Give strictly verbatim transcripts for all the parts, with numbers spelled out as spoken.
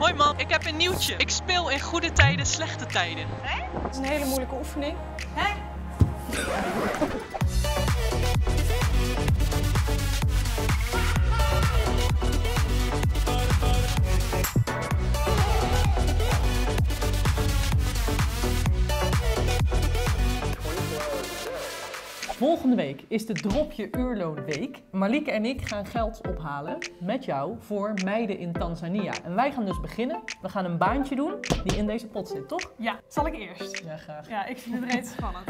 Hoi man, ik heb een nieuwtje. Ik speel in goede tijden, slechte tijden. Hè? Dat is een hele moeilijke oefening. Hè? Volgende week is de Drop Je Uurloonweek. Marlieke en ik gaan geld ophalen met jou voor meiden in Tanzania. En wij gaan dus beginnen. We gaan een baantje doen die in deze pot zit, toch? Ja, zal ik eerst? Ja, graag. Ja, ik vind het reeds spannend.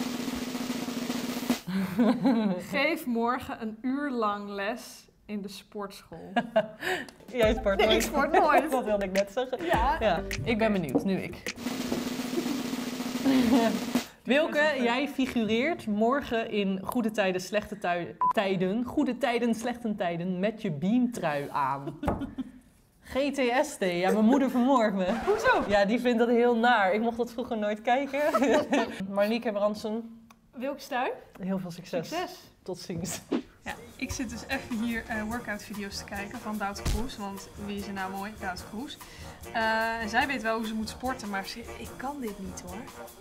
Geef morgen een uur lang les in de sportschool. Jij sport Nee, nooit. ik sport nooit. Dat wilde ik net zeggen. Ja. Ja. Ik ben benieuwd, nu ik. Wilke, jij figureert morgen in goede tijden, slechte tui- tijden, goede tijden, slechte tijden met je beamtrui aan. G T S T, ja, mijn moeder vermoordt me. Hoezo? Ja, die vindt dat heel naar. Ik mocht dat vroeger nooit kijken. Marlieke Bransen, Wilke Stuy? heel veel succes. Succes. Tot ziens. Ja, ik zit dus even hier uh, workout video's te kijken van Doubt Kroes, want wie is er nou mooi? Doubt Kroes. Uh, en zij weet wel hoe ze moet sporten, maar ze, ik kan dit niet hoor.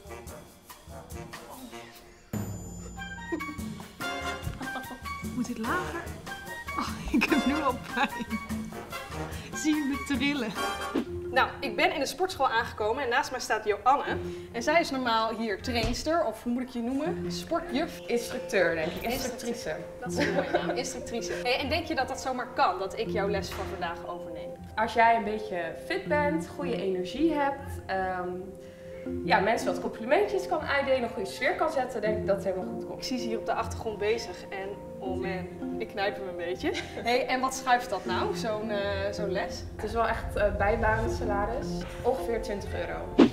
Moet dit lager? Oh, ik heb nu al pijn. Zie je me trillen? Nou, ik ben in de sportschool aangekomen en naast mij staat Joanne. En zij is normaal hier trainster, of hoe moet ik je noemen? Sportjuf? Instructeur, denk ik. Instructrice. Dat is een mooie naam, instructrice. Hey, en denk je dat dat zomaar kan, dat ik jouw les van vandaag overneem? Als jij een beetje fit bent, goede energie hebt, um, ja, mensen wat complimentjes kan uitdelen, een goede sfeer kan zetten, denk ik dat het helemaal goed Ik komt. zie ze hier op de achtergrond bezig en oh man, ik knijp hem een beetje. Hey, en wat schuift dat nou, zo'n uh, zo'n les? Het is wel echt uh, bijbanensalaris, ongeveer twintig euro. Oké,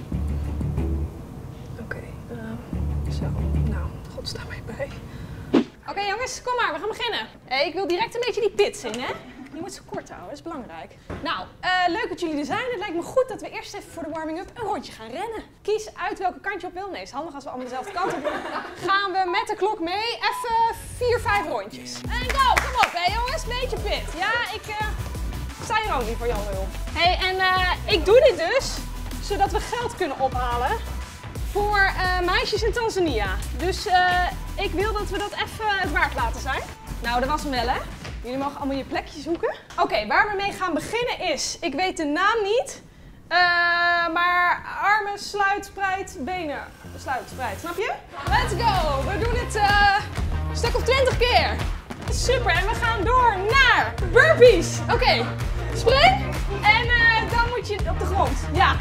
okay, uh, zo, nou, God sta mij bij. Oké okay, jongens, kom maar, we gaan beginnen. Hey, ik wil direct een beetje die pits in, hè? Je moet ze kort houden, dat is belangrijk. Nou, uh, leuk dat jullie er zijn. Het lijkt me goed dat we eerst even voor de warming-up een rondje gaan rennen. Kies uit welke kant je op wil. Nee, het is handig als we allemaal dezelfde kant op doen. Gaan we met de klok mee even vier, vijf rondjes. En go, kom op hè jongens, beetje pit. Ja, ik uh, sta hier ook niet voor Jan Lul. Hey, en uh, ik doe dit dus zodat we geld kunnen ophalen voor uh, meisjes in Tanzania. Dus uh, ik wil dat we dat even het waard laten zijn. Nou, dat was hem wel hè. Jullie mogen allemaal je plekje zoeken. Oké, okay, waar we mee gaan beginnen is, ik weet de naam niet, uh, maar armen, sluit, spreid, benen, sluit, spreid. Snap je? Let's go! We doen het uh, een stuk of twintig keer. Super, en we gaan door naar burpees. Oké, okay. Spring en uh, dan moet je op de grond. Ja.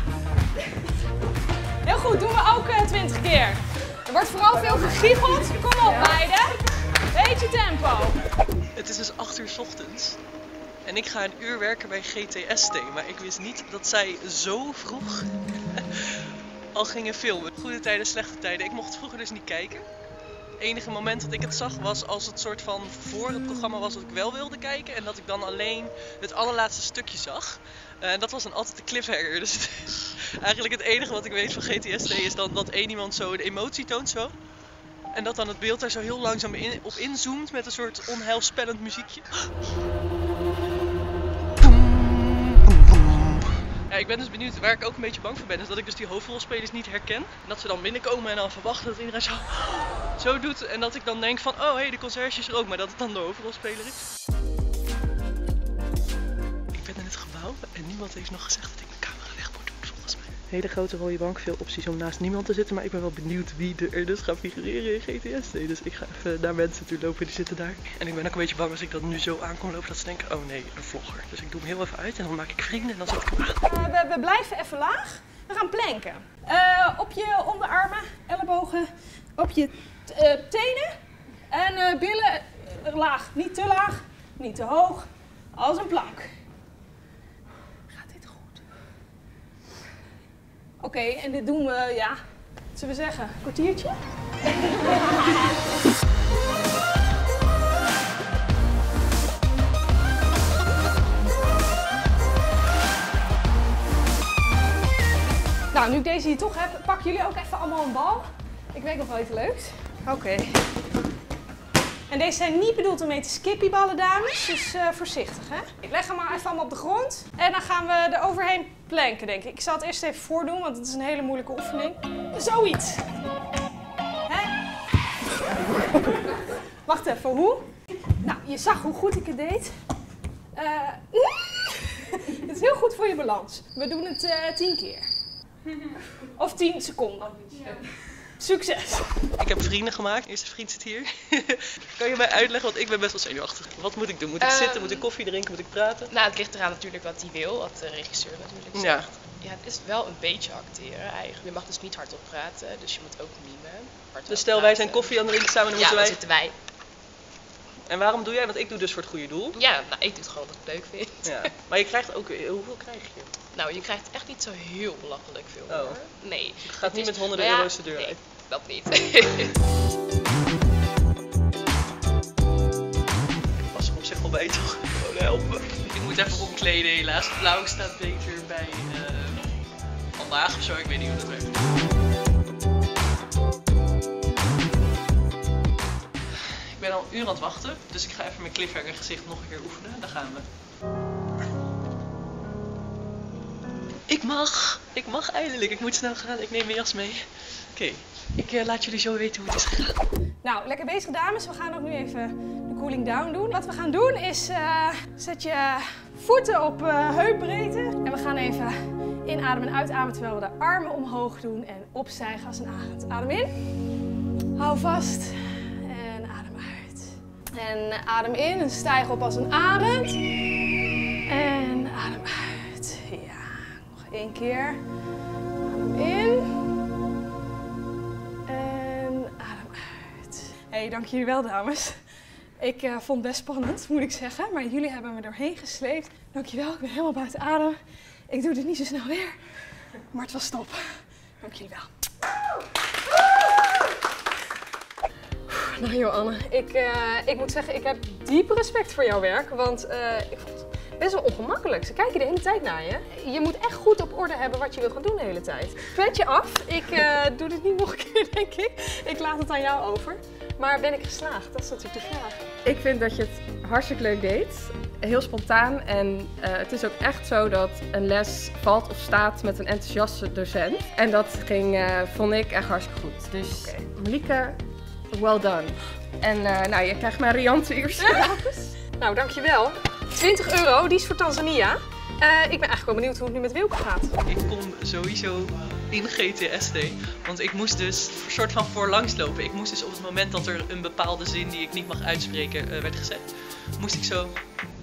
Heel goed, doen we ook uh, twintig keer. Er wordt vooral veel gegiegeld. Kom op meiden. Beetje tempo. Het is dus acht uur 's ochtends en ik ga een uur werken bij G T S T, maar ik wist niet dat zij zo vroeg al gingen filmen. Goede tijden, slechte tijden. Ik mocht vroeger dus niet kijken. Het enige moment dat ik het zag was als het soort van voor het programma was dat ik wel wilde kijken en dat ik dan alleen het allerlaatste stukje zag. Uh, en dat was dan altijd de cliffhanger. Dus het is eigenlijk het enige wat ik weet van G T S T is dan dat één iemand zo de emotie toont zo. En dat dan het beeld daar zo heel langzaam in, op inzoomt met een soort onheilspellend muziekje. Ja, ik ben dus benieuwd, waar ik ook een beetje bang voor ben, is dat ik dus die hoofdrolspelers niet herken. En dat ze dan binnenkomen en dan verwachten dat iedereen zo, zo doet. En dat ik dan denk van, oh hé, hey, de conciërge is er ook, maar dat het dan de hoofdrolspeler is. Ik ben in het gebouw en niemand heeft nog gezegd dat ik mijn camera weg moet doen, volgens mij. Hele grote rode bank, veel opties om naast niemand te zitten, maar ik ben wel benieuwd wie er dus gaat figureren in G T S T. Dus ik ga even naar mensen toe lopen, die zitten daar. En ik ben ook een beetje bang als ik dat nu zo aankom lopen, dat ze denken, oh nee, een vlogger. Dus ik doe hem heel even uit en dan maak ik vrienden en dan zet ik hem aan. Uh, we, we blijven even laag. We gaan planken. Uh, op je onderarmen, ellebogen, op je uh, tenen. En uh, billen uh, laag. Niet te laag, niet te hoog. Als een plank. Gaat dit goed? Oké, okay, en dit doen we, ja, wat zullen we zeggen, een kwartiertje? Nou, nu ik deze hier toch heb, pakken jullie ook even allemaal een bal. Ik weet nog wel iets leuks. Oké. Okay. En deze zijn niet bedoeld om mee te skippieballen, dames. Dus uh, voorzichtig, hè. Leg hem maar even allemaal op de grond. En dan gaan we er overheen planken, denk ik. Ik zal het eerst even voordoen, want het is een hele moeilijke oefening. Zoiets. Hè? Wacht even, hoe? Nou, je zag hoe goed ik het deed. Uh, het is heel goed voor je balans. We doen het uh, tien keer. Of tien seconden. Succes! Ik heb vrienden gemaakt. Eerste vriend zit hier. Kan je mij uitleggen, want ik ben best wel zenuwachtig. Wat moet ik doen? Moet ik um, zitten? Moet ik koffie drinken? Moet ik praten? Nou, het ligt eraan natuurlijk wat hij wil, wat de regisseur natuurlijk zegt. Ja. Ja, het is wel een beetje acteren eigenlijk. Je mag dus niet hardop praten, dus je moet ook mimen. Dus stel wij zijn koffie aan het drinken samen, dan ja, moeten wij... Ja, dan zitten wij. En waarom doe jij? Want ik doe dus voor het goede doel. Ja, nou, ik doe het gewoon wat ik leuk vind. Ja. Maar je krijgt ook... Hoeveel krijg je? Nou, je krijgt echt niet zo heel belachelijk veel. Oh. Hoor. Nee. Het gaat niet met honderden nou ja, euro's de deur nee, uit. Dat niet. Ik was er op zich wel bij, toch? Gewoon helpen. Ik moet even omkleden helaas. Blauw staat beter bij uh, vandaag of zo. Ik weet niet hoe dat werkt. Ik ben al een uur aan het wachten, dus ik ga even mijn cliffhanger gezicht nog een keer oefenen. Daar gaan we. Ik mag! Ik mag eindelijk. Ik moet snel gaan. Ik neem mijn jas mee. Oké, okay. ik uh, laat jullie zo weten hoe het is gegaan. Nou, lekker bezig dames. We gaan ook nu even de cooling down doen. Wat we gaan doen is, uh, zet je voeten op uh, heupbreedte. En we gaan even inademen en uitademen terwijl we de armen omhoog doen en opstijgen als een arend. Adem in. Hou vast. En adem uit. En adem in en stijg op als een arend. En adem uit. Ja, nog één keer. Adem in. Hey, dank jullie wel, dames. Ik uh, vond het best spannend, moet ik zeggen. Maar jullie hebben me doorheen gesleept. Dankjewel, ik ben helemaal buiten adem. Ik doe dit niet zo snel weer. Maar het was top. Dank jullie wel. Nou Joanne, ik, uh, ik moet zeggen, ik heb diep respect voor jouw werk. Want uh, ik vond het best wel ongemakkelijk. Ze kijken de hele tijd naar je. Je moet echt goed op orde hebben wat je wil gaan doen de hele tijd. Petje af. Ik uh, doe dit niet nog een keer, denk ik. Ik laat het aan jou over. Maar ben ik geslaagd? Dat is natuurlijk de vraag. Ik vind dat je het hartstikke leuk deed. Heel spontaan. En uh, het is ook echt zo dat een les valt of staat met een enthousiaste docent. En dat ging, uh, vond ik echt hartstikke goed. Dus okay. Malika, well done. En uh, nou, je krijgt mijn riante eerste. Nou, dankjewel. twintig euro, die is voor Tanzania. Uh, ik ben eigenlijk wel benieuwd hoe het nu met Wilke gaat. Ik kom sowieso in G T S T, want ik moest dus een soort van voorlangs lopen. Ik moest dus op het moment dat er een bepaalde zin die ik niet mag uitspreken uh, werd gezegd, moest ik zo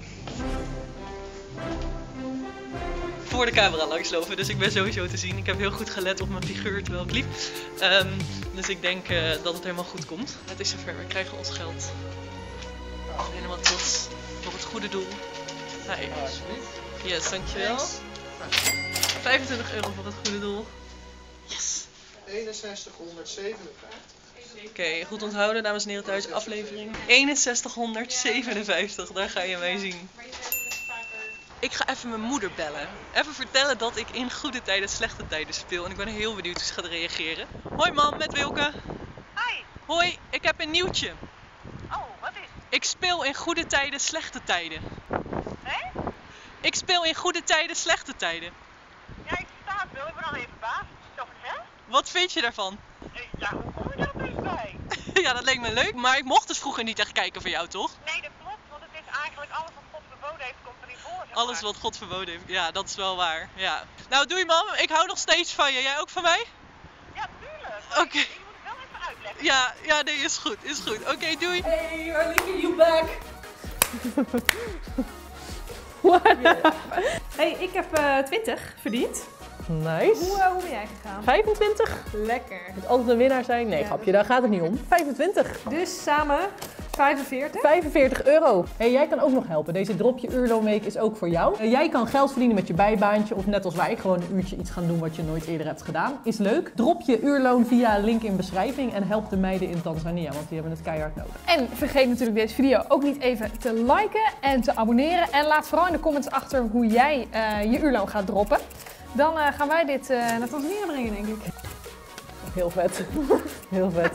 voor de camera langslopen. Dus ik ben sowieso te zien. Ik heb heel goed gelet op mijn figuur terwijl ik liep. Um, dus ik denk uh, dat het helemaal goed komt. Het is zover, we krijgen ons geld. Helemaal trots voor het goede doel. Hi. Yes, dankjewel. vijfentwintig euro voor het goede doel. Yes! eenenzestighonderdzevenenvijftig. Oké, okay, goed onthouden dames en heren thuis, aflevering eenenzestighonderdzevenenvijftig, daar ga je mij zien. Ik ga even mijn moeder bellen. Even vertellen dat ik in goede tijden, slechte tijden speel. En ik ben heel benieuwd hoe ze gaat reageren. Hoi mam, met Wilke. Hoi. Hoi, ik heb een nieuwtje. Oh, wat is het? Ik speel in goede tijden, slechte tijden. Hé? Ik speel in goede tijden, slechte tijden. Ja, ik sta het wel. Ik ben al even baas. Toch, hè? Wat vind je daarvan? Ja, hoe kom je daar opeens bij? Ja, dat leek me leuk, maar ik mocht dus vroeger niet echt kijken voor jou, toch? Nee, dat klopt, want het is eigenlijk alles wat God verboden heeft, komt erin voor. Zeg Alles maar. wat God verboden heeft, ja, dat is wel waar. Ja. Nou, doei mam, ik hou nog steeds van je. Jij ook van mij? Ja, tuurlijk. Oké. Okay. Je moet het wel even uitleggen. Ja, ja, nee, is goed, is goed. Oké, okay, doei. Hey, Arlene, you back. Hey, ik heb uh, twintig verdiend. Nice. Hoe, uh, hoe ben jij gegaan? vijfentwintig. Lekker. Moet altijd een winnaar zijn? Nee, Ja, grapje, daar gaat het niet om. vijfentwintig. Dus samen vijfenveertig. vijfenveertig euro. Hey, jij kan ook nog helpen. Deze dropje uurloonweek is ook voor jou. Uh, jij kan geld verdienen met je bijbaantje of net als wij gewoon een uurtje iets gaan doen wat je nooit eerder hebt gedaan. Is leuk. Drop je uurloon via link in beschrijving en help de meiden in Tanzania, want die hebben het keihard nodig. En vergeet natuurlijk deze video ook niet even te liken en te abonneren. En laat vooral in de comments achter hoe jij uh, je uurloon gaat droppen. Dan uh, gaan wij dit uh, naar Tanzania brengen, denk ik. Heel vet. Heel vet.